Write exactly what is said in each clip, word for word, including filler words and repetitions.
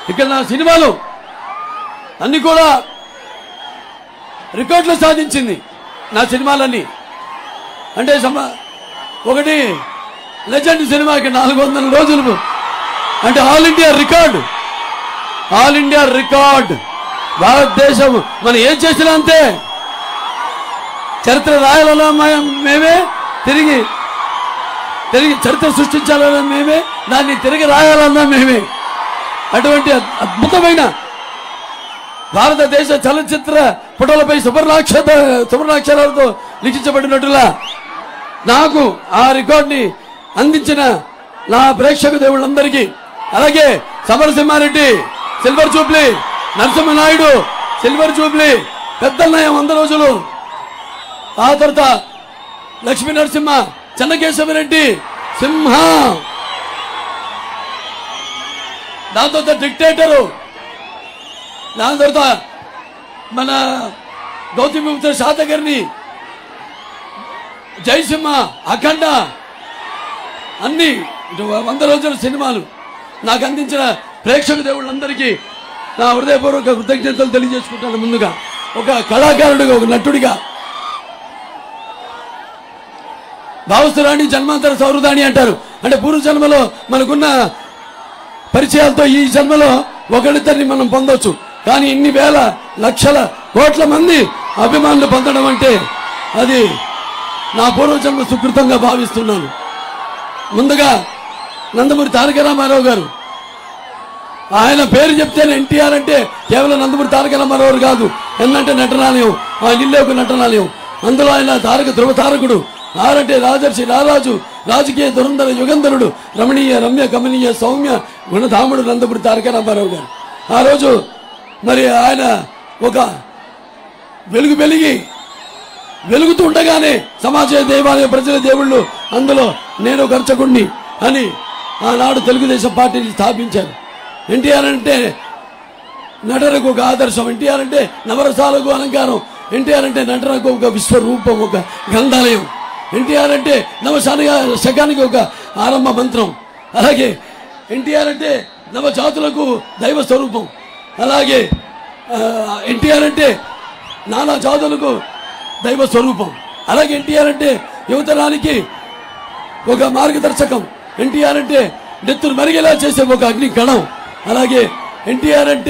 ఇక్కడ నా సినిమాలు అన్ని కూడా రికార్డులు సాధించింది. నా సినిమాలన్నీ అంటే ఒకటి లెజెండ్ సినిమాకి నాలుగు వందల రోజులు అంటే all India record, all India record. భారతదేశం మనం ఏం చేసినా అంతే. చరిత్ర రాయాలన్నా మేమే, తిరిగి తిరిగి చరిత్ర సృష్టించాలన్నా మేమే, దాన్ని తిరిగి రాయాలన్నా మేమే. అటువంటి అద్భుతమైన భారతదేశ చలచిత్ర పుటలపై సువర్ణాక్షర సువర్ణాక్షరాలతో లిఖించబడినట్టులా నాకు ఆ రికార్డుని అందించిన నా ప్రేక్షక దేవుళ్ళందరికీ, అలాగే Samarasimha Reddy silver jubilee, Narasimha Naidu silver jubilee, Peddannayya వంద రోజులు, ఆ తర్వాత లక్ష్మీ నరసింహ, చెన్నకేశవరెడ్డి సింహ, దాని తర్వాత డిక్టేటరు, దాని తర్వాత మన గౌతమిపుత్ర శాతకర్ణి, జయసింహ, అఖండ, అన్ని వంద రోజుల సినిమాలు నాకు అందించిన ప్రేక్షక దేవుళ్ళందరికీ నా హృదయపూర్వక కృతజ్ఞతలు తెలియజేసుకుంటాను. ముందుగా ఒక కళాకారుడిగా, ఒక నటుడిగా. భావస్తురాణి జన్మాంతర సౌహృదాని అంటారు. అంటే పూర్వ జన్మలో మనకున్న పరిచయాలతో ఈ జన్మలో ఒకరిద్దరిని మనం పొందొచ్చు. కానీ ఇన్ని వేల లక్షల కోట్ల మంది అభిమానులు పొందడం అంటే అది నా పూర్వజన్మ సుకృతంగా భావిస్తున్నాను. ముందుగా నందమూరి తారక రామారావు గారు, ఆయన పేరు చెప్తేనే ఎన్టీఆర్ అంటే కేవలం నందమూరి తారక రామారావు కాదు, ఎన్నంటే నటనాలయం, ఆయన ఇల్లే ఒక నటనాలయం. అందులో ఆయన తారక ధ్రువ తారకుడు, ఆరంటే రాజర్షి రారాజు, రాజకీయ దురంధర యుగంధరుడు, రమణీయ రమ్య కమనీయ సౌమ్య గుణధాముడు నందమూరి తారక రామారావు గారు. ఆ రోజు మరి ఆయన ఒక వెలుగు వెలిగి వెలుగుతూ ఉండగానే సమాజ దేవాలయ ప్రజల దేవుళ్ళు, అందులో నేను ఒక అర్చకుణ్ణి అని ఆనాడు తెలుగుదేశం పార్టీని స్థాపించారు. ఎన్టీఆర్ అంటే నటనకు ఒక ఆదర్శం, ఎన్టీఆర్ అంటే నవరసాలకు అలంకారం, ఎన్టీఆర్ అంటే నటనకు ఒక విశ్వరూపం, ఒక గ్రంథాలయం, ఎన్టీఆర్ అంటే నవశాని శకానికి ఒక ఆరంభ మంత్రం, అలాగే ఎన్టీఆర్ అంటే నవజాతులకు దైవ స్వరూపం, అలాగే ఎన్టీఆర్ అంటే నానా జాతులకు దైవ స్వరూపం, అలాగే ఎన్టీఆర్ అంటే యువతరానికి ఒక మార్గదర్శకం, ఎన్టీఆర్ అంటే నెత్తురు మరిగేలా చేసే ఒక అగ్ని కణం, అలాగే ఎన్టీఆర్ అంటే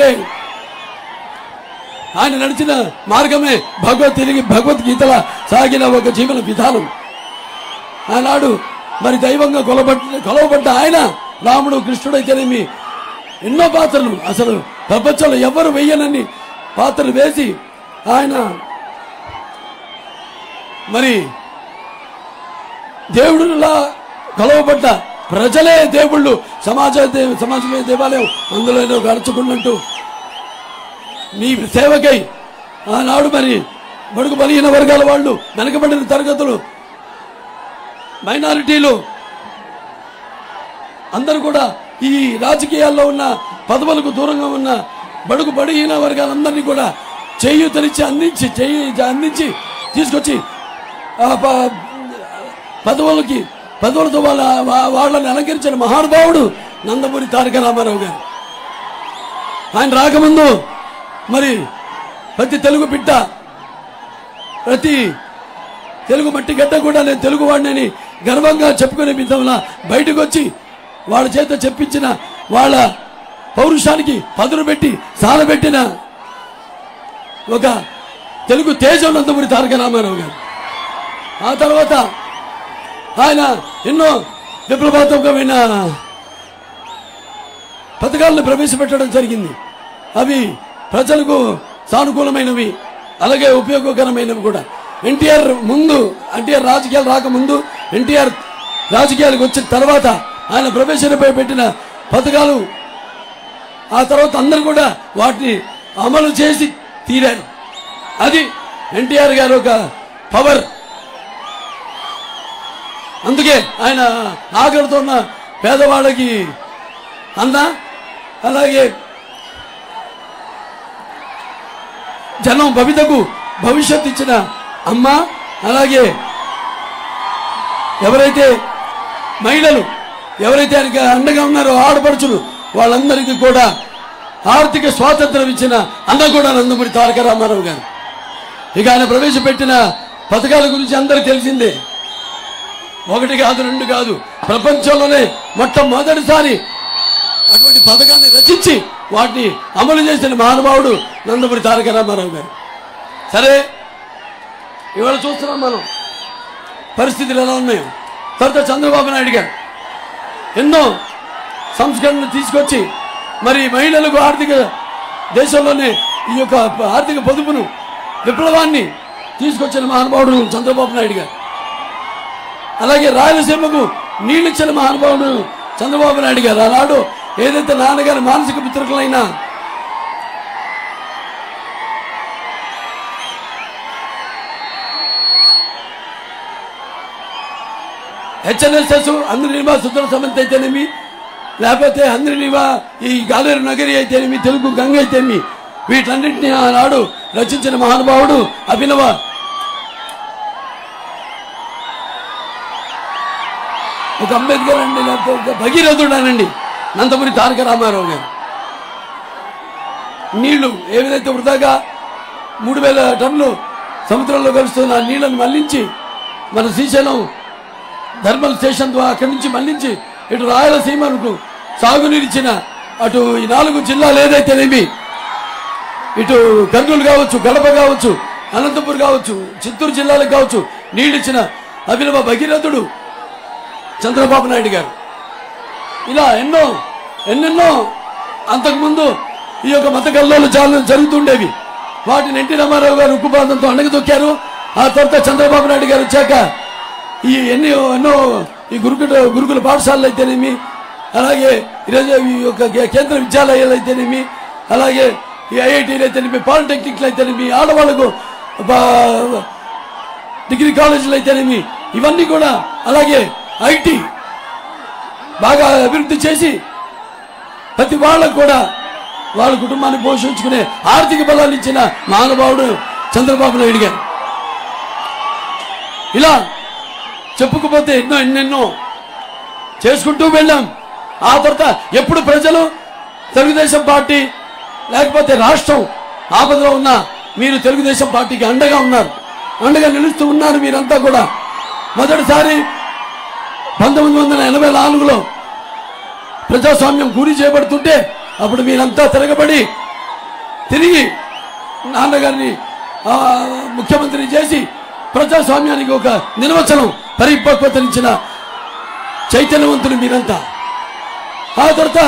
ఆయన నడిచిన మార్గమే భగవత్ భగవద్గీతల సాగిన ఒక జీవన విధానం. ఆనాడు మరి దైవంగా కొలబడ్డ కొలవబడ్డ ఆయన రాముడు, కృష్ణుడు అయితేనేమి ఎన్నో పాత్రలు, అసలు ప్రపంచంలో ఎవరు వెయ్యనన్ని పాత్రలు వేసి ఆయన మరి దేవుడులా కొలవబడ్డ ప్రజలే దేవుళ్ళు, సమాజ సమాజమే దేవాలయం, అందులో గడుచుకున్నట్టు మీ సేవకై ఆనాడు మరి బడుగు బలహీన వర్గాల వాళ్ళు, వెనకబడిన తరగతులు, మైనారిటీలు అందరూ కూడా ఈ రాజకీయాల్లో ఉన్న పదవులకు దూరంగా ఉన్న బడుగు బలహీన వర్గాలందరినీ కూడా చేయూతనిచ్చి అందించి చేయి అందించి తీసుకొచ్చి పదవులకి పదవులతో వాళ్ళ వాళ్ళని అలంకరించిన మహానుభావుడు నందమూరి తారక రామారావు గారు. ఆయన రాకముందు మరి ప్రతి తెలుగు బిడ్డ, ప్రతి తెలుగు మట్టి గడ్డ కూడా నేను తెలుగు వాడిని గర్వంగా చెప్పుకునే విధంగా బయటకు వచ్చి వాళ్ళ చేత చెప్పించిన వాళ్ళ పౌరుషానికి పదును పెట్టి సాలబెట్టిన ఒక తెలుగు తేజం నందమూరి తారక రామారావు గారు. ఆ తర్వాత ఆయన ఎన్నో విప్లవాత్మకమైన పథకాలను ప్రవేశపెట్టడం జరిగింది. అవి ప్రజలకు సానుకూలమైనవి, అలాగే ఉపయోగకరమైనవి కూడా. ఎన్టీఆర్ ముందు, ఎన్టీఆర్ రాజకీయాలు రాకముందు, ఎన్టీఆర్ రాజకీయాలకు వచ్చిన తర్వాత ఆయన ప్రవేశంపై పెట్టిన పథకాలు ఆ తర్వాత అందరూ కూడా వాటిని అమలు చేసి తీరారు. అది ఎన్టీఆర్ గారు ఒక పవర్. అందుకే ఆయన ఆకలితో ఉన్న పేదవాళ్ళకి అన్న, అలాగే జనం భవితకు భవిష్యత్తు ఇచ్చిన అమ్మ, అలాగే ఎవరైతే మహిళలు ఎవరైతే ఆయనకి అండగా ఉన్నారో ఆడపడుచులు, వాళ్ళందరికీ కూడా ఆర్థిక స్వాతంత్రం ఇచ్చిన అన్న కూడా నందమూరి తారక రామారావు గారు. ఇక ఆయన ప్రవేశపెట్టిన పథకాల గురించి అందరికీ తెలిసిందే. ఒకటి కాదు, రెండు కాదు, ప్రపంచంలోనే మొట్టమొదటిసారి అటువంటి పథకాన్ని రచించి వాటిని అమలు చేసిన మహానుభావుడు నందమూరి తారక రామారావు గారు. సరే, ఇవాళ చూస్తున్నాం మనం పరిస్థితులు ఎలా ఉన్నాయో. తర్వాత చంద్రబాబు నాయుడు గారు ఎన్నో సంస్కరణలు తీసుకొచ్చి మరి మహిళలకు ఆర్థిక దేశంలోనే ఈ యొక్క ఆర్థిక పొదుపును విప్లవాన్ని తీసుకొచ్చిన మహానుభావుడు చంద్రబాబు నాయుడు గారు. అలాగే రాయలసీమకు నీళ్ళు ఇచ్చిన మహానుభావుడు చంద్రబాబు నాయుడు గారు. ఆనాడు ఏదైతే నాన్నగారి మానసిక మిత్రులైనా హెచ్ఎన్ఎస్ఎస్ అందరినివా సుందర సమంత అయితేనేమి, లేకపోతే అందరినివా ఈ గాలేరు నగరి అయితేనేమి, తెలుగు గంగ అయితేనేమి, వీటన్నింటినీ ఆనాడు రచించిన మహానుభావుడు అభినవ ఒక అంబేద్కర్ అండి, లేకపోతే ఒక భగీరథుడానండి నందమూరి తారక రామారావు గారు. నీళ్లు ఏ విధంగా వృధాగా మూడు వేల టన్నులు సముద్రంలో కలుస్తున్న నీళ్లను మళ్లించి మన శ్రీశైలం థర్మల్ స్టేషన్ ద్వారా అక్కడి నుంచి మళ్లించి ఇటు రాయలసీమకు సాగునీరిచ్చిన అటు ఈ నాలుగు జిల్లాలు ఏదైతేనేమి, ఇటు కర్నూలు కావచ్చు, గడప కావచ్చు, అనంతపూర్ కావచ్చు, చిత్తూరు జిల్లాలకు కావచ్చు నీళ్ళిచ్చిన అభినవ భగీరథుడు చంద్రబాబు నాయుడు గారు. ఇలా ఎన్నో ఎన్నెన్నో అంతకుముందు ఈ యొక్క మత కల్లోలు చాలా జరుగుతుండేవి. వాటిని ఎన్టీ రామారావు గారు ఉక్కుపాదంతో అణగదొక్కారు. ఆ తర్వాత చంద్రబాబు నాయుడు గారు వచ్చాక ఈ ఎన్నో ఎన్నో ఈ గురుకుల గురుకుల పాఠశాలలు అయితేనేమి, అలాగే ఈరోజు ఈ యొక్క కేంద్ర విద్యాలయాలు అయితేనేమి, అలాగే ఈ ఐఐటీలు అయితేనేమి, పాలిటెక్నిక్లు అయితేనేమి, ఆడవాళ్లకు డిగ్రీ కాలేజీలు అయితేనేమి, ఇవన్నీ కూడా, అలాగే ఐటీ బాగా అభివృద్ధి చేసి ప్రతి వాళ్ళకు కూడా వాళ్ళ కుటుంబాన్ని పోషించుకునే ఆర్థిక బలాన్ని ఇచ్చిన మహానుభావుడు చంద్రబాబు నాయుడు గారు. ఇలా చెప్పుకుపోతే ఎన్నో ఎన్నెన్నో చేసుకుంటూ వెళ్ళాం. ఆ తర్వాత ఎప్పుడు ప్రజలు తెలుగుదేశం పార్టీ లేకపోతే రాష్ట్రం ఆపదలో ఉన్నా మీరు తెలుగుదేశం పార్టీకి అండగా ఉన్నారు, అండగా నిలుస్తూ ఉన్నారు. మీరంతా కూడా మొదటిసారి పంతొమ్మిది వందల ఎనభై నాలుగులో ప్రజాస్వామ్యం గురి చేయబడుతుంటే అప్పుడు మీరంతా తిరగబడి తిరిగి నాన్నగారిని ముఖ్యమంత్రిని చేసి ప్రజాస్వామ్యానికి ఒక నిర్వచనం పరిపక్వతనిచ్చిన చైతన్యవంతులు మీరంతా. ఆ తర్వాత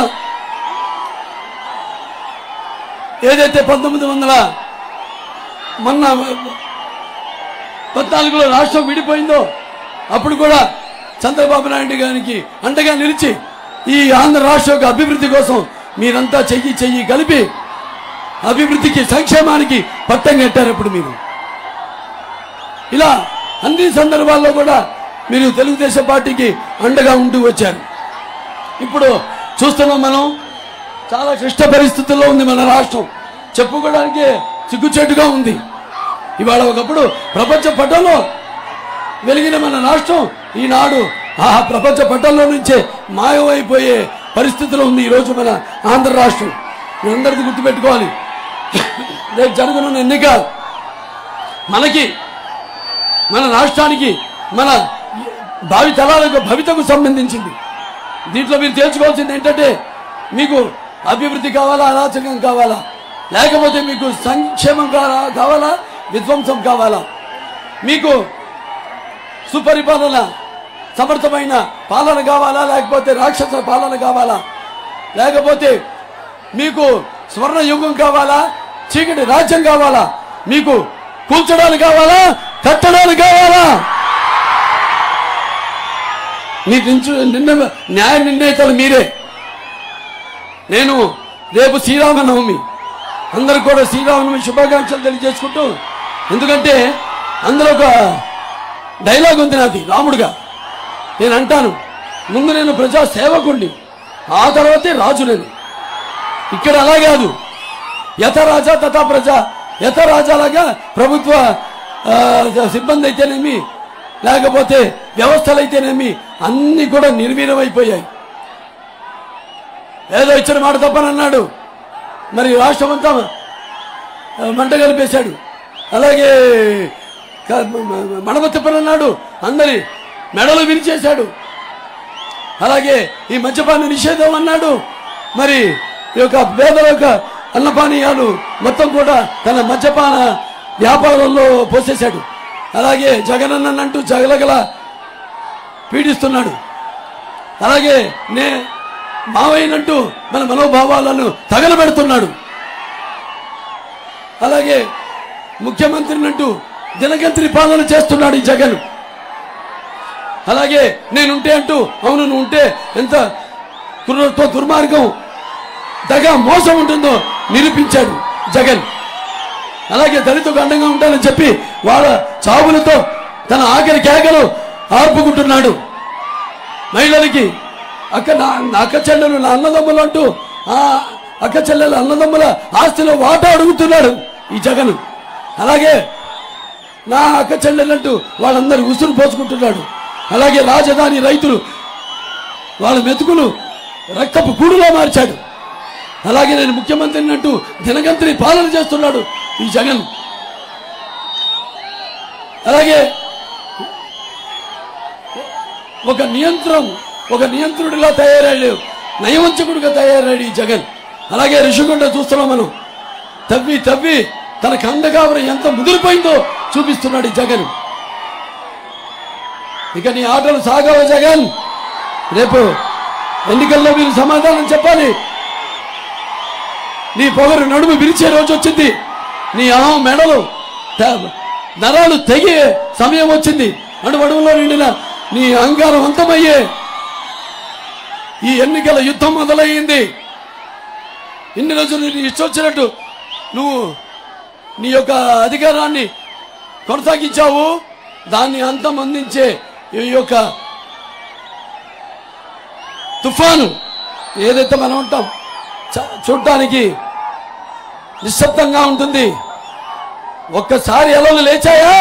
ఏదైతే పంతొమ్మిది వందల మొన్న పద్నాలుగులో రాష్ట్రం విడిపోయిందో అప్పుడు కూడా చంద్రబాబు నాయుడు గారికి అండగా నిలిచి ఈ ఆంధ్ర రాష్ట్ర యొక్క అభివృద్ధి కోసం మీరంతా చెయ్యి చెయ్యి కలిపి అభివృద్ధికి సంక్షేమానికి పట్టం కట్టారు. ఇప్పుడు మీరు ఇలా అన్ని సందర్భాల్లో కూడా మీరు తెలుగుదేశం పార్టీకి అండగా ఉంటూ వచ్చారు. ఇప్పుడు చూస్తున్నాం మనం చాలా క్లిష్ట పరిస్థితుల్లో ఉంది మన రాష్ట్రం. చెప్పుకోవడానికి సిగ్గుచేటుగా ఉంది. ఇవాళ ఒకప్పుడు ప్రపంచ పటంలో వెలిగిన మన రాష్ట్రం ఈనాడు ఆ ప్రపంచ పటంలో నుంచే మాయమైపోయే పరిస్థితిలో ఉంది ఈరోజు మన ఆంధ్ర రాష్ట్రం. మీరందరికీ గుర్తుపెట్టుకోవాలి, రేపు జరగనున్న ఎన్నిక మనకి, మన రాష్ట్రానికి, మన భావి తరాలకు భవితకు సంబంధించింది. దీంట్లో మీరు తెలుసుకోవాల్సింది ఏంటంటే మీకు అభివృద్ధి కావాలా, అరాచకం కావాలా, లేకపోతే మీకు సంక్షేమం కావాలా, విధ్వంసం కావాలా, మీకు సుపరిపాలన సమర్థమైన పాలన కావాలా, లేకపోతే రాక్షస పాలన కావాలా, లేకపోతే మీకు స్వర్ణ యుగం కావాలా, చీకటి రాజ్యం కావాలా, మీకు కూల్చడాలు కావాలా, కట్టడాలు కావాలా? మీకు నిన్న న్యాయ నిర్ణేతలు మీరే. నేను రేపు శ్రీరామనవమి, అందరూ కూడా శ్రీరామనవమి శుభాకాంక్షలు తెలియజేసుకుంటూ, ఎందుకంటే అందులో ఒక డైలాగ్ ఉంది నాది రాముడుగా. నేను అంటాను, ముందు నేను ప్రజా సేవకుడిని, ఆ తర్వాతే రాజు. నేను ఇక్కడ అలా కాదు, యథ రాజా తథా ప్రజ. యథ రాజాలాగా ప్రభుత్వ సిబ్బంది అయితేనేమి, లేకపోతే వ్యవస్థలు అయితేనేమి అన్ని కూడా నిర్వీర్యమైపోయాయి. ఏదో ఇచ్చిన మాట తప్పనన్నాడు, మరి రాష్ట్రం అంతా మంట కలిపేశాడు. అలాగే మడమ తిప్పనన్నాడు, అందరి మెడలు విరిచేశాడు. అలాగే ఈ మద్యపాన నిషేధం అన్నాడు. మరి ఈ యొక్క పేదల యొక్క అన్నపానీయాలు మొత్తం కూడా తన మద్యపాన వ్యాపారంలో పోసేశాడు. అలాగే జగనన్నంటూ జగలగల పీడిస్తున్నాడు. అలాగే నే మావయ్యనంటూ మన మనోభావాలను తగలబెడుతున్నాడు. అలాగే ముఖ్యమంత్రినంటూ దినగంత్రి పాలన చేస్తున్నాడు ఈ జగన్. అలాగే నేనుంటే అంటూ అవును నువ్వు ఉంటే ఎంత క్రూరత్వ దుర్మార్గం దగా మోసం ఉంటుందో నిరూపించాడు జగన్. అలాగే దళితులకు అండంగా ఉంటానని చెప్పి వాళ్ళ చావులతో తన ఆఖరి కేకలు ఆర్పుకుంటున్నాడు. మహిళలకి అక్క అక్క చెల్లెలు నా అన్నదమ్ములు అంటూ ఆ అక్క చెల్లెలు అన్నదమ్ముల ఆస్తిలో వాటా అడుగుతున్నాడు ఈ జగన్. అలాగే నా అక్క చెల్లెలంటూ వాళ్ళందరూ ఉసురు పోసుకుంటున్నాడు. అలాగే రాజధాని రైతులు వాళ్ళ మెతుకులు రక్తపు గూడులో మార్చాడు. అలాగే నేను ముఖ్యమంత్రిని అంటూ దినగంత్రి పాలన చేస్తున్నాడు ఈ జగన్. అలాగే ఒక నియంత్రం ఒక నియంత్రుడిలా తయారయ్యాడు, నయవంచకుడిగా తయారయ్యాడు ఈ జగన్. అలాగే ఋషికొండ చూస్తున్నాం మనం, తవ్వి తవ్వి తన కందకావరం ఎంత ముదిరిపోయిందో చూపిస్తున్నాడు ఈ జగన్. ఇక నీ ఆటలు సాగవ జగన్. రేపు ఎన్నికల్లో మీరు సమాధానం చెప్పాలి. నీ పొగరు నడుము విరిచే రోజు వచ్చింది. నీ అహం మెడలు నరాలు తెగే సమయం వచ్చింది. అడువడుగులో నిండిన నీ అహంకారం అంతమయ్యే ఈ ఎన్నికల యుద్ధం మొదలయ్యింది. ఇన్ని రోజులు నీ ఇష్టం వచ్చినట్టు నువ్వు నీ యొక్క అధికారాన్ని కొనసాగించావు. దాన్ని అంతం అందించే ఈ యొక్క తుఫాను ఏదైతే మనం ఉంటాం చూడటానికి నిశ్శబ్దంగా ఉంటుంది. ఒక్కసారి అలలు లేచాయా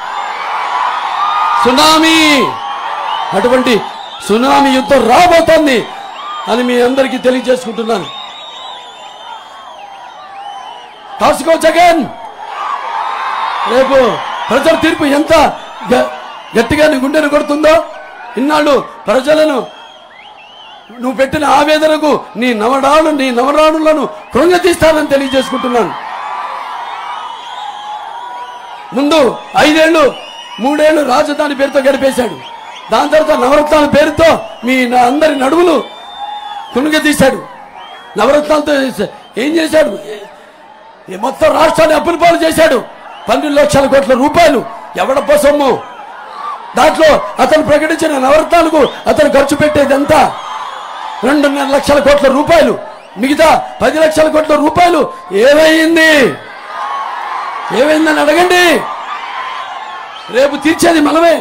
సునామీ, అటువంటి సునామీ యుద్ధం రాబోతోంది అని మీ అందరికీ తెలియజేసుకుంటున్నాను. కాసుకో జగన్. రేపు ప్రజల తీర్పు ఎంత గట్టిగా నీ గుండెను కొడుతుందో, ఇన్నాళ్ళు ప్రజలను నువ్వు పెట్టిన ఆవేదనకు నీ నవడాలు నీ నవరాణులను కృంగతీస్తానని తెలియజేసుకుంటున్నాను. ముందు ఐదేళ్లు మూడేళ్లు రాజధాని పేరుతో గడిపేశాడు. దాని తర్వాత నవరత్నాల పేరుతో మీ అందరి నడువులు కృంగతీశాడు. నవరత్నాలతో ఏం చేశాడు? మొత్తం రాష్ట్రాన్ని అప్పుల పాలు చేశాడు. పన్నెండు లక్షల కోట్ల రూపాయలు ఎవడప్ప సొమ్ము. దాంట్లో అతను ప్రకటించిన నవరత్నాలకు అతను ఖర్చు పెట్టేదంతా రెండున్నర లక్షల కోట్ల రూపాయలు. మిగతా పది లక్షల కోట్ల రూపాయలు ఏమైంది ఏమైందని అడగండి. రేపు తీర్చేది మనమే.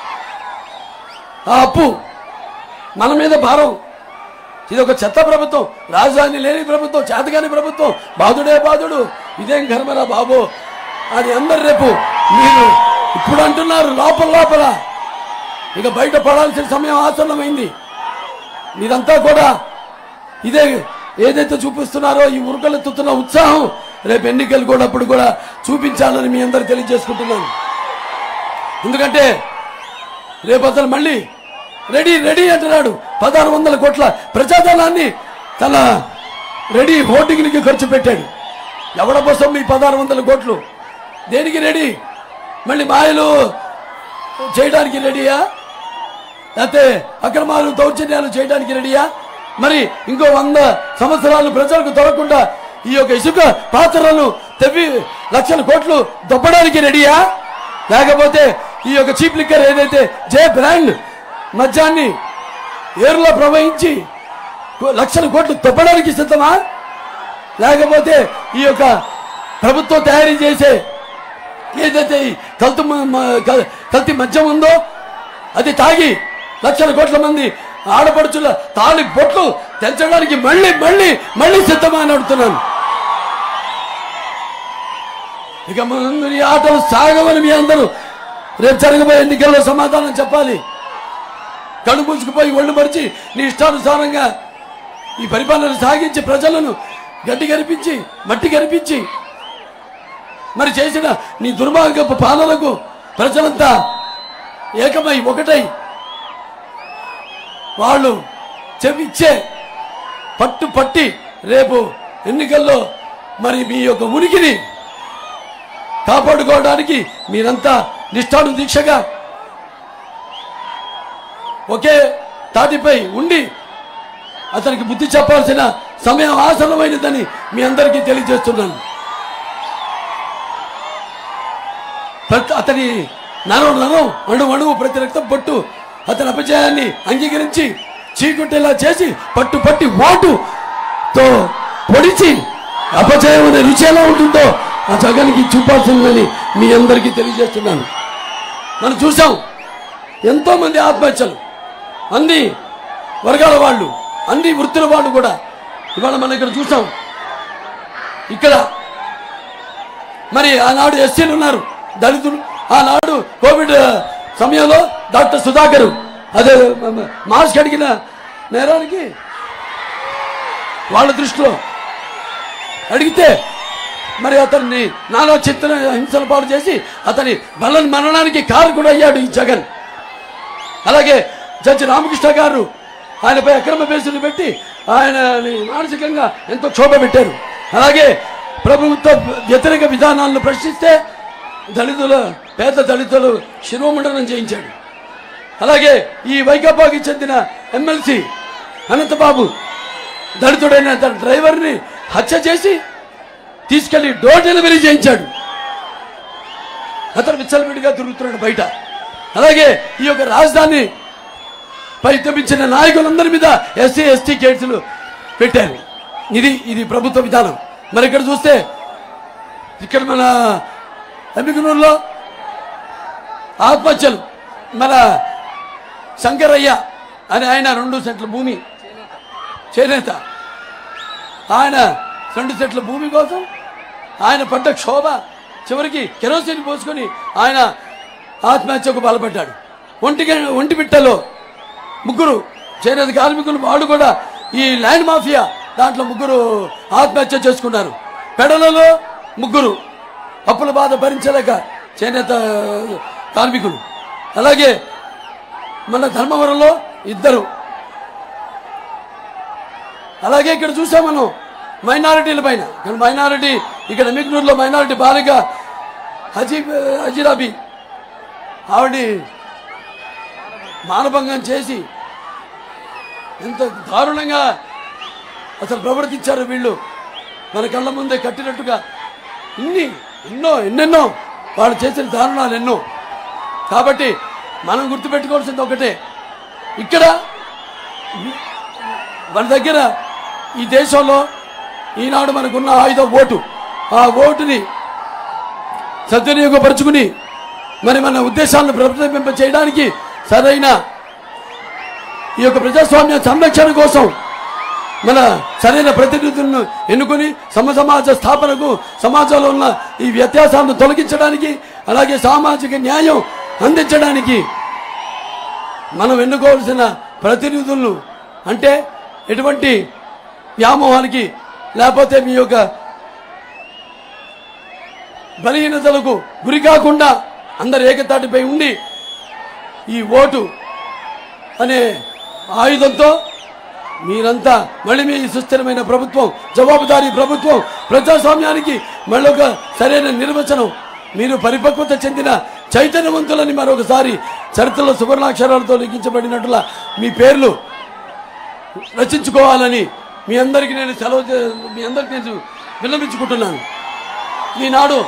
ఆ అప్పు మన మీద భారం. ఇది ఒక చెత్త ప్రభుత్వం, రాజధాని లేని ప్రభుత్వం, చేతగాని ప్రభుత్వం, బాధుడే బాధుడు, ఇదేం కర్మరా బాబు అని అందరు రేపు మీరు ఇప్పుడు అంటున్నారు లోపల లోపల. ఇక బయట పడాల్సిన సమయం ఆసన్నమైంది. మీరంతా కూడా ఇదే ఏదైతే చూపిస్తున్నారో ఈ ఉరకలెత్తుతున్న ఉత్సాహం రేపు ఎన్నికలు కూడా అప్పుడు కూడా చూపించాలని మీ అందరు తెలియజేసుకుంటున్నాను. ఎందుకంటే రేపు అతను మళ్ళీ రెడీ రెడీ అంటున్నాడు. పదహారు వందల కోట్ల ప్రజాధనాన్ని తన రెడీ హోర్డింగ్కి ఖర్చు పెట్టాడు. ఎవడ కోసం ఈ పదహారు వందల కోట్లు దేనికి రెడీ? మళ్ళీ మాయలు చేయడానికి రెడీయా? లేకపోతే అక్రమాలు దౌర్జన్యాలు చేయడానికి రెడీయా? మరి ఇంకో వంద సంవత్సరాలు ప్రజలకు దొరకకుండా ఈ యొక్క ఇసుక పాత్రలను తెవ్వి లక్షల కోట్లు దొబ్బడానికి రెడీయా? లేకపోతే ఈ యొక్క చీప్ లిక్కర్ ఏదైతే జే బ్రాండ్ మద్యాన్ని ఏరులో ప్రవహించి లక్షల కోట్లు దొబ్బడానికి సిద్ధమా? లేకపోతే ఈ యొక్క ప్రభుత్వం తయారీ చేసే ఏదైతే కల్తీ కల్తీ మద్యం ఉందో అది తాగి లక్షల కోట్ల మంది ఆడపడుచుల తాళి బొట్లు తెంచడానికి మళ్ళీ మళ్ళీ మళ్ళీ సిద్ధమా అని అడుగుతున్నాను. ఇక ముందు ఈ ఆటలు సాగవని మీ అందరూ రేపు జరగబోయే ఎన్నికల్లో సమాధానం చెప్పాలి. కళ్ళు మూసుకుపోయి ఒళ్ళు మరిచి నీ ఇష్టానుసారంగా ఈ పరిపాలన సాగించి ప్రజలను గడ్డి కనిపించి మట్టి కనిపించి మరి చేసిన నీ దుర్మార్గపు పాలనకు ప్రజలంతా ఏకమై ఒకటై వాళ్ళు చెవిచ్చే పట్టు పట్టి రేపు ఎన్నికల్లో మరి మీ యొక్క ఉనికిని కాపాడుకోవడానికి మీరంతా నిష్ఠాను దీక్షగా ఒకే తాటిపై ఉండి అతనికి బుద్ధి చెప్పాల్సిన సమయం ఆసన్నమైనదని మీ అందరికీ తెలియజేస్తున్నాను. అతని నరం నరం అణువు అణువు ప్రతి రక్తం పట్టు అతని అపజయాన్ని అంగీకరించి చీకొట్టేలా చేసి పట్టు పట్టి వాటుతో పొడిచి అపజయం అనే రుచి ఎలా ఉంటుందో ఆ జగన్కి చూపాల్సిందని మీ అందరికీ తెలియజేస్తున్నాను. మనం చూసాం ఎంతో మంది ఆత్మహత్యలు, అన్ని వర్గాల వాళ్ళు, అన్ని వృత్తుల వాళ్ళు కూడా ఇవాళ మనం ఇక్కడ చూసాం. ఇక్కడ మరి ఆనాడు ఎస్సీలు ఉన్నారు, దళితులు. ఆనాడు కోవిడ్ సమయంలో డాక్టర్ సుధాకర్ అదే మాస్క్ అడిగిన నేరానికి వాళ్ళ దృష్టిలో అడిగితే మరి అతన్ని నానా చిత్ర హింసల పాటు చేసి అతని బలని మరణానికి కారకుడు అయ్యాడు ఈ జగన్. అలాగే జడ్జి రామకృష్ణ గారు ఆయనపై అక్రమ కేసులు పెట్టి ఆయన మానసికంగా ఎంతో క్షోభ పెట్టారు. అలాగే ప్రభుత్వ వ్యతిరేక విధానాలను ప్రశ్నిస్తే దళితుల పేద దళితులు శిరోమండనం చేయించాడు. అలాగే ఈ వైకాపాకి చెందిన ఎమ్మెల్సీ అనంతబాబు దళితుడైన తన డ్రైవర్ని హత్య చేసి తీసుకెళ్లి డోర్ డెలివరీ చేయించాడు. అతను విచ్చలవిడిగా తిరుగుతున్నాడు బయట. అలాగే ఈ యొక్క రాజధాని పరితపించిన నాయకులందరి మీద ఎస్సీ ఎస్టీ కేసులు పెట్టారు. ఇది ఇది ప్రభుత్వ విధానం. మరి ఇక్కడ చూస్తే ఇక్కడ మన ఎమ్మికనూరులో ఆత్మహత్యలు, మన శంకరయ్య అని ఆయన రెండు సెంట్ల భూమి చేనేత, ఆయన రెండు సెంట్ల భూమి కోసం ఆయన పడ్డ క్షోభ చివరికి కెరోసిన్ పోసుకొని ఆయన ఆత్మహత్యకు పాల్పడ్డాడు. ఒంటి ఒంటిమిట్టలో ముగ్గురు చేనేత కార్మికులు వాళ్ళు కూడా ఈ ల్యాండ్ మాఫియా దాంట్లో ముగ్గురు ఆత్మహత్య చేసుకున్నారు. పెడలలో ముగ్గురు అప్పుల బాధ భరించలేక చేనేత కార్మికులు. అలాగే మన ధర్మవరంలో ఇద్దరు. అలాగే ఇక్కడ చూసాం మనం మైనారిటీల పైన. ఇక్కడ మైనారిటీ ఇక్కడ ఎమ్మికనూరులో మైనారిటీ బాలిక హజీ హజీరాబీ ఆవిడ మానభంగం చేసి ఎంత దారుణంగా అసలు ప్రవర్తించారు వీళ్ళు. మన కళ్ళ ముందే కట్టినట్టుగా ఇన్ని ఎన్నో ఎన్నెన్నో వాళ్ళు చేసిన దారుణాలు ఎన్నో. కాబట్టి మనం గుర్తుపెట్టుకోవాల్సింది ఒకటే, ఇక్కడ మన దగ్గర ఈ దేశంలో ఈనాడు మనకున్న ఆయుధ ఓటు, ఆ ఓటుని సద్వినియోగపరుచుకుని మరి మన ఉద్దేశాలను ప్రతిబింబ చేయడానికి సరైన ఈ యొక్క ప్రజాస్వామ్య సంరక్షణ కోసం మన సరైన ప్రతినిధులను ఎన్నుకొని సమ సమాజ స్థాపనకు, సమాజంలో ఉన్న ఈ వ్యత్యాసాలను తొలగించడానికి, అలాగే సామాజిక న్యాయం అందించడానికి మనం ఎన్నుకోవాల్సిన ప్రతినిధులను, అంటే ఎటువంటి వ్యామోహానికి లేకపోతే మీ యొక్క బలహీనతలకు గురి కాకుండా అందరు ఏకతాటిపై ఉండి ఈ ఓటు అనే ఆయుధంతో మీరంతా మళ్ళీ మీ సుస్థిరమైన ప్రభుత్వం, జవాబుదారీ ప్రభుత్వం, ప్రజాస్వామ్యానికి మళ్ళీ ఒక సరైన నిర్వచనం, మీరు పరిపక్వత చెందిన చైతన్యవంతులని మరొకసారి చరిత్రలో సువర్ణాక్షరాలతో లిఖించబడినట్లుగా మీ పేర్లు రచించుకోవాలని మీ అందరికీ నేను సెలవు మీ అందరికీ నేను విన్నవించుకుంటున్నాను. ఈనాడు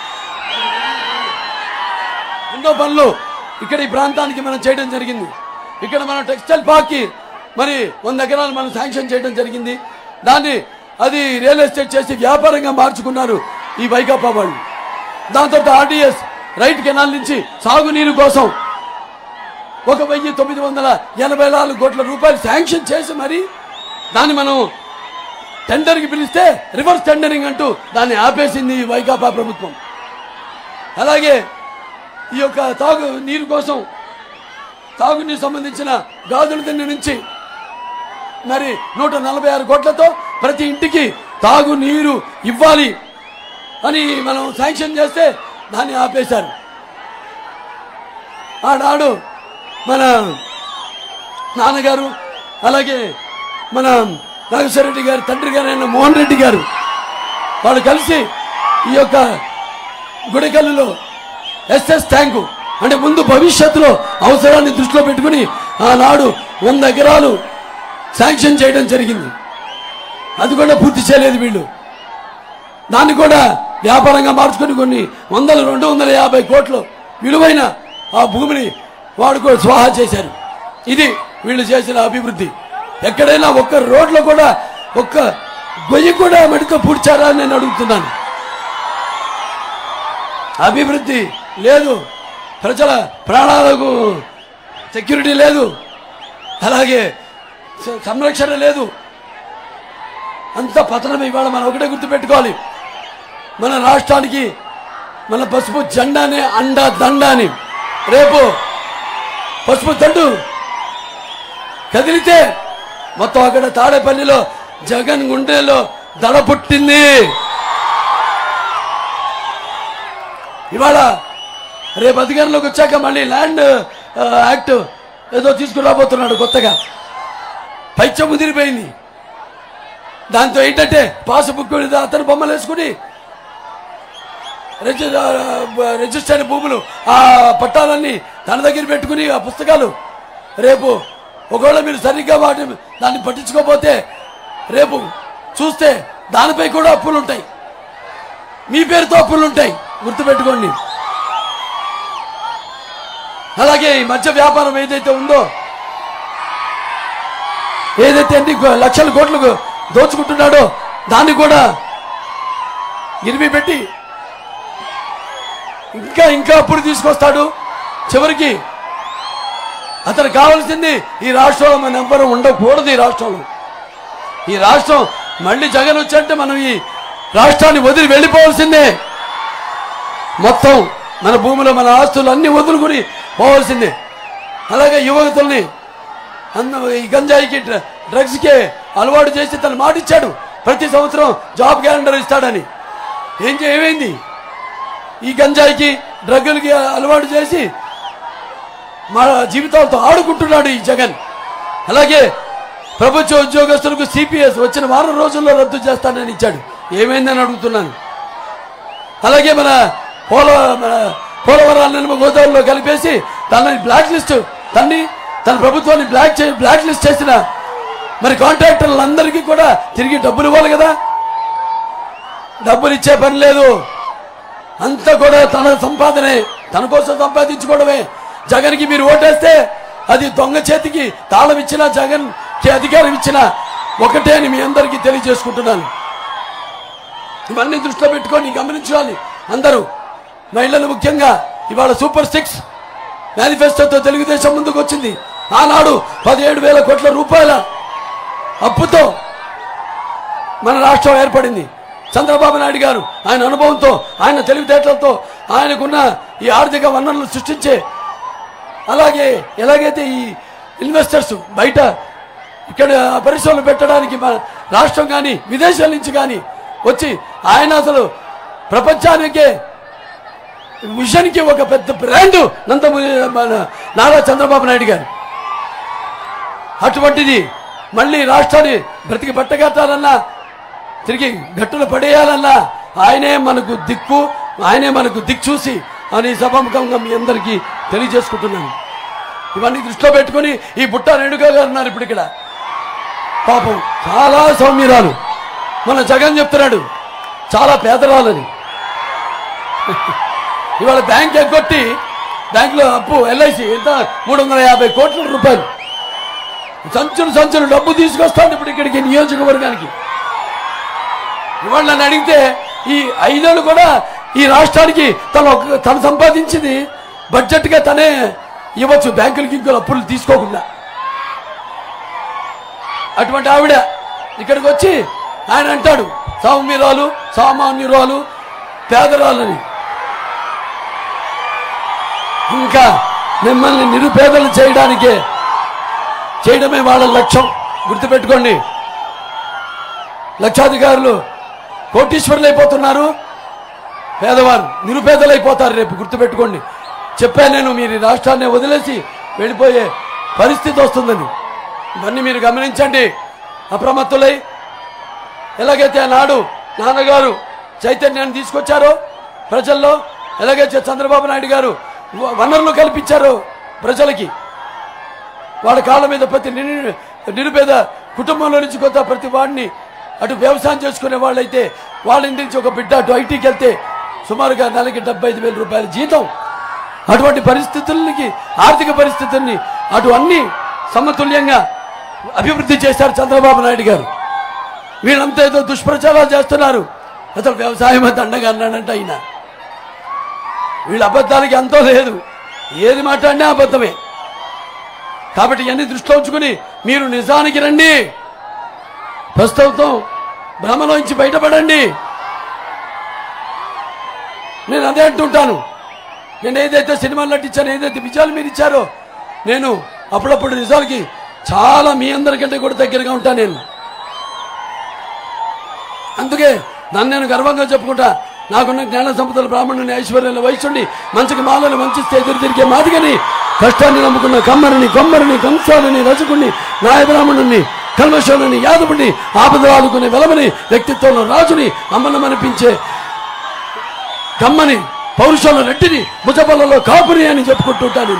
ఎన్నో పనులు ఇక్కడ ఈ ప్రాంతానికి మనం చేయడం జరిగింది. ఇక్కడ మన టెక్స్టైల్ పార్క్కి మరి వంద ఎకరాలు మనం శాంక్షన్ చేయడం జరిగింది. దాన్ని అది రియల్ ఎస్టేట్ చేసి వ్యాపారంగా మార్చుకున్నారు ఈ వైకాపా వాళ్ళు. దాంతో ఆర్డీఎస్ రైట్ కెనాల్ నుంచి సాగునీరు కోసం ఒక వెయ్యి తొమ్మిది వందల ఎనభై నాలుగు కోట్ల రూపాయలు శాంక్షన్ చేసి మరి దాన్ని మనం టెండర్కి పిలిస్తే రివర్స్ టెండరింగ్ అంటూ దాన్ని ఆపేసింది ఈ వైకాపా ప్రభుత్వం. అలాగే ఈ యొక్క తాగు నీరు కోసం తాగునీరు సంబంధించిన గాజుల దిండి నుంచి మరి నూట నలభై ఆరు కోట్లతో ప్రతి ఇంటికి తాగు నీరు ఇవ్వాలి అని మనం శాంక్షన్ చేస్తే దాన్ని ఆపేశారు. ఆనాడు మన నాన్నగారు అలాగే మన నాగేశ్వర రెడ్డి గారు తండ్రి గారైన మోహన్ రెడ్డి గారు వాళ్ళు కలిసి ఈ యొక్క గుడికల్లులో ఎస్ఎస్ ట్యాంకు అంటే ముందు భవిష్యత్తులో అవసరాన్ని దృష్టిలో పెట్టుకుని ఆనాడు వంద ఎకరాలు శాంక్షన్ చేయడం జరిగింది. అది కూడా పూర్తి చేయలేదు వీళ్ళు. దాన్ని కూడా వ్యాపారంగా మార్చుకుని కొన్ని వందలు రెండు వందల యాభై కోట్లు విలువైన ఆ భూమిని వాడుకో స్వాహా చేశారు. ఇది వీళ్ళు చేసిన అభివృద్ధి. ఎక్కడైనా ఒక్క రోడ్లో కూడా ఒక్క గొయ్యి కూడా మడితో పూడ్చారా అని నేను అడుగుతున్నాను. అభివృద్ధి లేదు, ప్రజల ప్రాణాలకు సెక్యూరిటీ లేదు, అలాగే సంరక్షణ లేదు, అంత పతనం. ఇవాళ మనం ఒకటే గుర్తుపెట్టుకోవాలి, మన రాష్ట్రానికి మన పసుపు జెండానే అండ దండ అని. రేపు పసుపు దండు కదిలితే మొత్తం అక్కడ తాడేపల్లిలో జగన్ గుండెలో దడ పుట్టింది. ఇవాళ రేపు అధికారంలోకి వచ్చాక మళ్ళీ ల్యాండ్ యాక్ట్ ఏదో తీసుకురాబోతున్నాడు కొత్తగా. పైచ ముదిరిపోయింది. దాంతో ఏంటంటే పాస్బుక్ అతను బొమ్మలు వేసుకుని రిజిస్టర్ అయిన భూములు ఆ పట్టాలన్నీ తన దగ్గర పెట్టుకుని ఆ పుస్తకాలు రేపు ఒకవేళ మీరు సరిగ్గా వాటి దాన్ని పట్టించుకోకపోతే రేపు చూస్తే దానిపై కూడా అప్పులు ఉంటాయి, మీ పేరుతో అప్పులు ఉంటాయి, గుర్తుపెట్టుకోండి. అలాగే ఈ మధ్య వ్యాపారం ఏదైతే ఉందో, ఏదైతే అన్ని లక్షల కోట్లు దోచుకుంటున్నాడో దాన్ని కూడా గిరివి పెట్టి ఇంకా ఇంకా అప్పుడు తీసుకొస్తాడు. చివరికి అతను కావాల్సింది ఈ రాష్ట్రంలో మన ఎవ్వరూ ఉండకూడదు. ఈ రాష్ట్రంలో ఈ రాష్ట్రం మళ్ళీ జగన్ వచ్చంటే మనం ఈ రాష్ట్రాన్ని వదిలి వెళ్ళిపోవాల్సిందే. మొత్తం మన భూమిలో మన ఆస్తులు అన్ని వదులుకుని పోవాల్సిందే. అలాగే యువకుల్ని అన్న ఈ గంజాయికి డ్రగ్స్కి అలవాటు చేసి తను మాటిచ్చాడు ప్రతి సంవత్సరం జాబ్ క్యాలెండర్ ఇస్తాడని. ఏం ఏమైంది? ఈ గంజాయికి డ్రగ్గులకి అలవాటు చేసి మా జీవితాలతో ఆడుకుంటున్నాడు ఈ జగన్. అలాగే ప్రభుత్వ ఉద్యోగస్తులకు సిపిఎస్ వచ్చిన వారం రోజుల్లో రద్దు చేస్తానని ఇచ్చాడు. ఏమైందని అడుగుతున్నాను. అలాగే మన పోల మన పోలవరాన్ని గోదావరిలో కలిపేసి తనని బ్లాక్ లిస్ట్ తన్ని తన ప్రభుత్వాన్ని బ్లాక్ చే బ్లాక్ లిస్ట్ చేసిన మరి కాంట్రాక్టర్లందరికీ కూడా తిరిగి డబ్బులు ఇవ్వాలి కదా. డబ్బులు ఇచ్చే పని లేదు. అంతా కూడా తన సంపాదనే, తన కోసం సంపాదించుకోవడమే. జగన్కి మీరు ఓటేస్తే అది దొంగ చేతికి తాళం ఇచ్చినా జగన్కి అధికారం ఇచ్చినా ఒకటే అని మీ అందరికీ తెలియజేసుకుంటున్నాను. ఇవన్నీ దృష్టిలో పెట్టుకొని గమనించాలి అందరూ. మహిళలు ముఖ్యంగా ఇవాళ సూపర్ సిక్స్ మేనిఫెస్టోతో తెలుగుదేశం ముందుకు వచ్చింది. ఆనాడు పదిహేడు వేల కోట్ల రూపాయల అప్పుతో మన రాష్ట్రం ఏర్పడింది. చంద్రబాబు నాయుడు గారు ఆయన అనుభవంతో, ఆయన తెలివితేటలతో, ఆయనకున్న ఈ ఆర్థిక వనరులు సృష్టించే, అలాగే ఎలాగైతే ఈ ఇన్వెస్టర్స్ బయట ఇక్కడ పరిశ్రమలు పెట్టడానికి మన రాష్ట్రం కానీ విదేశాల నుంచి కానీ వచ్చి ఆయన అసలు ప్రపంచానికే మిషన్కి ఒక పెద్ద బ్రాండ్ నందమూరి నారా చంద్రబాబు నాయుడు గారు. అటువంటిది మళ్ళీ రాష్ట్రాన్ని బ్రతికి పట్టగట్టాలన్నా, తిరిగి గట్టులు పడేయాలన్నా ఆయనే మనకు దిక్కు, ఆయనే మనకు దిక్కు చూసి అని సభాముఖంగా మీ అందరికీ తెలియజేసుకుంటున్నాను. ఇవన్నీ దృష్టిలో పెట్టుకుని ఈ బుట్ట రేణుకా గారు ఉన్నారు ఇప్పుడు ఇక్కడ. పాపం చాలా సౌమ్యురాలు. మన జగన్ చెప్తున్నాడు చాలా పేదరాలని. ఇవాళ బ్యాంక్ ఎగ్గొట్టి బ్యాంకులో అప్పు ఎల్ఐసి ఎంత మూడు వందల యాభై కోట్ల రూపాయలు సంచులు సంచులు డబ్బు తీసుకొస్తాను ఇప్పుడు ఇక్కడికి నియోజకవర్గానికి. ఇవాళ నన్ను అడిగితే ఈ ఐదేళ్ళు కూడా ఈ రాష్ట్రానికి తను తను సంపాదించింది బడ్జెట్గా తనే ఇవ్వచ్చు బ్యాంకులకి ఇంకో అప్పులు తీసుకోకుండా. అటువంటి ఆవిడ ఇక్కడికి వచ్చి ఆయన అంటాడు సౌమ్యురాలు, సామాన్యురాలు, పేదరాలని. ఇంకా మిమ్మల్ని నిరుపేదలు చేయడానికే చేయడమే వాళ్ళ లక్ష్యం. గుర్తుపెట్టుకోండి. లక్షాధికారులు కోటీశ్వరులు అయిపోతున్నారు, పేదవారు నిరుపేదలు అయిపోతారు. రేపు గుర్తుపెట్టుకోండి. చెప్పాను నేను, మీరు ఈ రాష్ట్రాన్ని వదిలేసి వెళ్ళిపోయే పరిస్థితి వస్తుందని. ఇవన్నీ మీరు గమనించండి, అప్రమత్తులై. ఎలాగైతే ఆనాడు నాన్నగారు చైతన్యాన్ని తీసుకొచ్చారో ప్రజల్లో, ఎలాగైతే చంద్రబాబు నాయుడు గారు వనరులు కల్పించారో ప్రజలకి, వాళ్ళ కాళ్ళ మీద ప్రతి నిరుపేద కుటుంబంలో నుంచి కొత్త ప్రతి వాడిని, అటు వ్యవసాయం చేసుకునే వాళ్ళైతే వాళ్ళ ఇంటి నుంచి ఒక బిడ్డ అటు ఐటీకి వెళ్తే సుమారుగా నెలకి డెబ్బై ఐదు వేల రూపాయల జీతం. అటువంటి పరిస్థితులకి, ఆర్థిక పరిస్థితుల్ని అటు అన్ని సమతుల్యంగా అభివృద్ధి చేశారు చంద్రబాబు నాయుడు గారు. వీళ్ళంతా ఏదో దుష్ప్రచారాలు చేస్తున్నారు. అసలు వ్యవసాయం దండగా అన్నాడంట ఆయన. వీళ్ళ అబద్ధాలకి ఎంతో లేదు, ఏది మాట్లాడినా అబద్ధమే. కాబట్టి ఇవన్నీ దృష్టిలో ఉంచుకుని మీరు నిజానికి రండి, ప్రస్తుతం భ్రమలోంచి బయటపడండి. నేను అదే అంటుంటాను. నేను ఏదైతే సినిమాలు నటించానో, ఏదైతే విజయాలు మీరు ఇచ్చారో, నేను అప్పుడప్పుడు నిజాలకి చాలా మీ అందరికంటే కూడా దగ్గరగా ఉంటాను నేను. అందుకే నన్ను నేను గర్వంగా చెప్పుకుంటా. నాకున్న జ్ఞాన సంపదలు, బ్రాహ్మణుని, ఐశ్వర్యాలు, వైశ్యుడిని, మంచికి మాలను మంచిస్తే ఎదురు తిరిగే మాదిగని, కష్టాన్ని నమ్ముకున్న కమ్మరిని, కొమ్మరిని, కంసాలని, రజకుణ్ణి, నాయ బ్రాహ్మణుని, కల్మశోని, యాదవుని, ఆపదలు ఆదుకునే వెలమని, వ్యక్తిత్వంలో రాజుని, అమ్మనమనిపించే కమ్మని, పౌరుషంలో రెడ్డిని, భుజబలలో కాపుని అని చెప్పుకుంటుంటాను.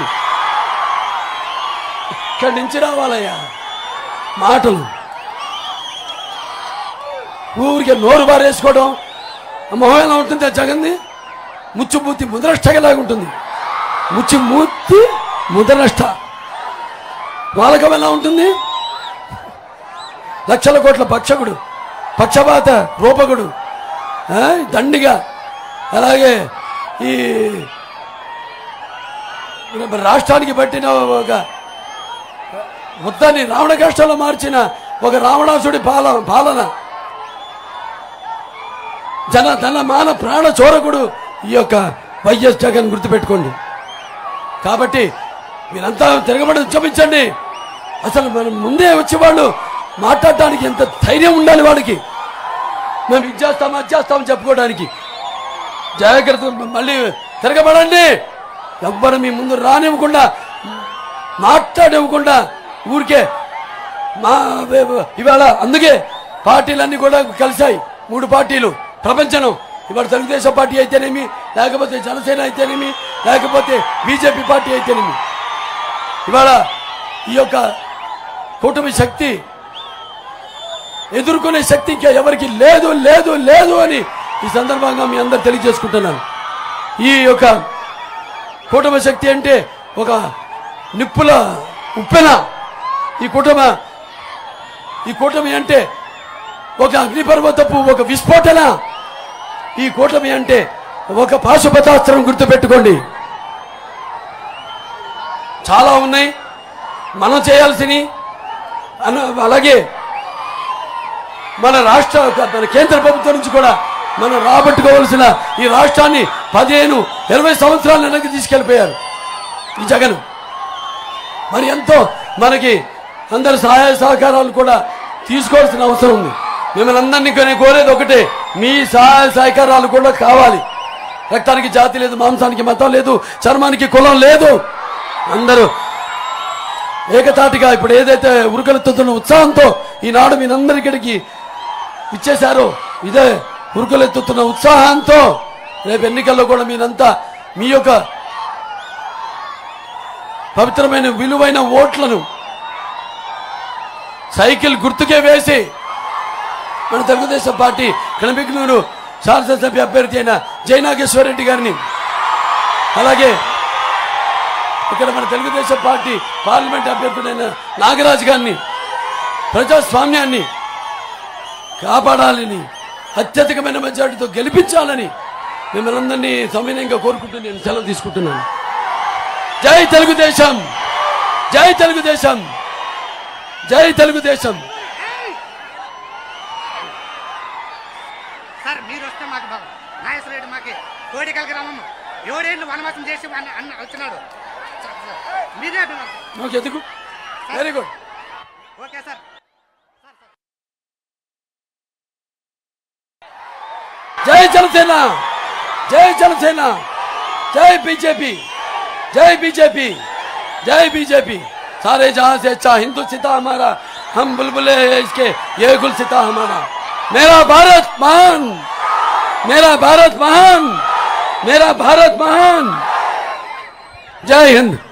ఇక్కడి నుంచి రావాలయ్యా మాటలు. ఊరికే నోరు బారేసుకోవడం, మొహం ఎలా ఉంటుంది ఆ జగన్ది? ముచ్చుమూర్తి ముద్రష్టలాగా ఉంటుంది. ముచ్చుమూర్తి ముద్రనష్ట వాళ్ళకం ఎలా ఉంటుంది? లక్షల కోట్ల పక్షకుడు, పక్షపాత రూపకుడు, దండిగా. అలాగే ఈ రాష్ట్రానికి పట్టిన ఒక మొత్తాన్ని రావణ కష్టంలో మార్చిన ఒక రావణాసుడి పాల పాలన, జన ధన మాన ప్రాణ చోరకుడు ఈ యొక్క వైఎస్ జగన్, గుర్తుపెట్టుకోండి. కాబట్టి మీరంతా తిరగబడి ఉద్యమించండి. అసలు మనం ముందే వచ్చేవాళ్ళు మాట్లాడటానికి ఎంత ధైర్యం ఉండాలి వాడికి. మేము ఇది చేస్తాం అది చేస్తామని చెప్పుకోవడానికి. జాగ్రత్త, మళ్ళీ తిరగబడండి. ఎవ్వరు మీ ముందు రానివ్వకుండా, మాట్లాడివ్వకుండా ఊరికే మా ఇవాళ అందుకే పార్టీలన్నీ కూడా కలిశాయి. మూడు పార్టీలు ప్రపంచం. ఇవాళ తెలుగుదేశం పార్టీ అయితేనేమి, లేకపోతే జనసేన అయితేనేమి, లేకపోతే బీజేపీ పార్టీ అయితేనేమి, ఇవాళ ఈ యొక్క కూటమి శక్తి ఎదుర్కొనే శక్తి ఇంకా ఎవరికి లేదు లేదు లేదు అని ఈ సందర్భంగా మీ అందరు తెలియజేసుకుంటున్నాను. ఈ యొక్క కూటమి శక్తి అంటే ఒక నిప్పుల ఉప్పెన. ఈ కూటమి ఈ కూటమి అంటే ఒక అగ్నిపర్వతపు ఒక విస్ఫోటన. ఈ కూటమి అంటే ఒక పాశుపతాస్త్రం. గుర్తుపెట్టుకోండి. చాలా ఉన్నాయి మనం చేయాల్సినవి. అలాగే మన రాష్ట్ర మన కేంద్ర ప్రభుత్వం నుంచి కూడా మనం రాబట్టుకోవాల్సిన ఈ రాష్ట్రాన్ని పదిహేను ఇరవై సంవత్సరాల వెనక్కి తీసుకెళ్ళిపోయారు ఈ జగన్. మరి ఎంతో మనకి అందరి సహాయ సహకారాలు కూడా తీసుకోవాల్సిన అవసరం ఉంది. మిమ్మల్ని అందరినీ కోరేది ఒకటే, మీ సహాయ సహకారాలు కూడా కావాలి. రక్తానికి జాతి లేదు, మాంసానికి మతం లేదు, చర్మానికి కులం లేదు. అందరూ ఏకతాటిగా ఇప్పుడు ఏదైతే ఉరుకలెత్తుతున్న ఉత్సాహంతో ఈనాడు మీరందరికడికి ఇచ్చేశారో, ఇదే ఉరుకలెత్తుతున్న ఉత్సాహంతో రేపు ఎన్నికల్లో కూడా మీరంతా మీ యొక్క పవిత్రమైన విలువైన ఓట్లను సైకిల్ గుర్తుకే వేసి మన తెలుగుదేశం పార్టీ కనబిగ్నూరు శాసనసభ్య అభ్యర్థి అయిన జయనాగేశ్వర రెడ్డి గారిని, అలాగే ఇక్కడ మన తెలుగుదేశం పార్టీ పార్లమెంట్ అభ్యర్థుడైన నాగరాజు గారిని ప్రజాస్వామ్యాన్ని కాపాడాలని, అత్యధికమైన మెజార్టీతో గెలిపించాలని మిమ్మల్ని అందరినీ సవినయంగా కోరుకుంటూ నేను సెలవు తీసుకుంటున్నాను. జై తెలుగుదేశం, జై తెలుగుదేశం, జై తెలుగుదేశం. సార్ మీరు వస్తే మాకు బాగా నాగేశ్వర రెడ్డి మాకి కోడికలకి రామమ్మ ఏడేళ్ళు వనవాసం చేసి అన్న వచ్చినాడు. మీరే ఓకే, ఎందుకు? Very good. Okay sir. जय जनसेना, जय जनसेना, जय बीजेपी, जय बीजेपी, जय बीजेपी। सारे जहां से अच्छा हिंदुस्तान हमारा, हम बुलबुले हैं इसके, ये गुलसिता हमारा। मेरा भारत महान, मेरा भारत महान, मेरा भारत महान। जय हिंद।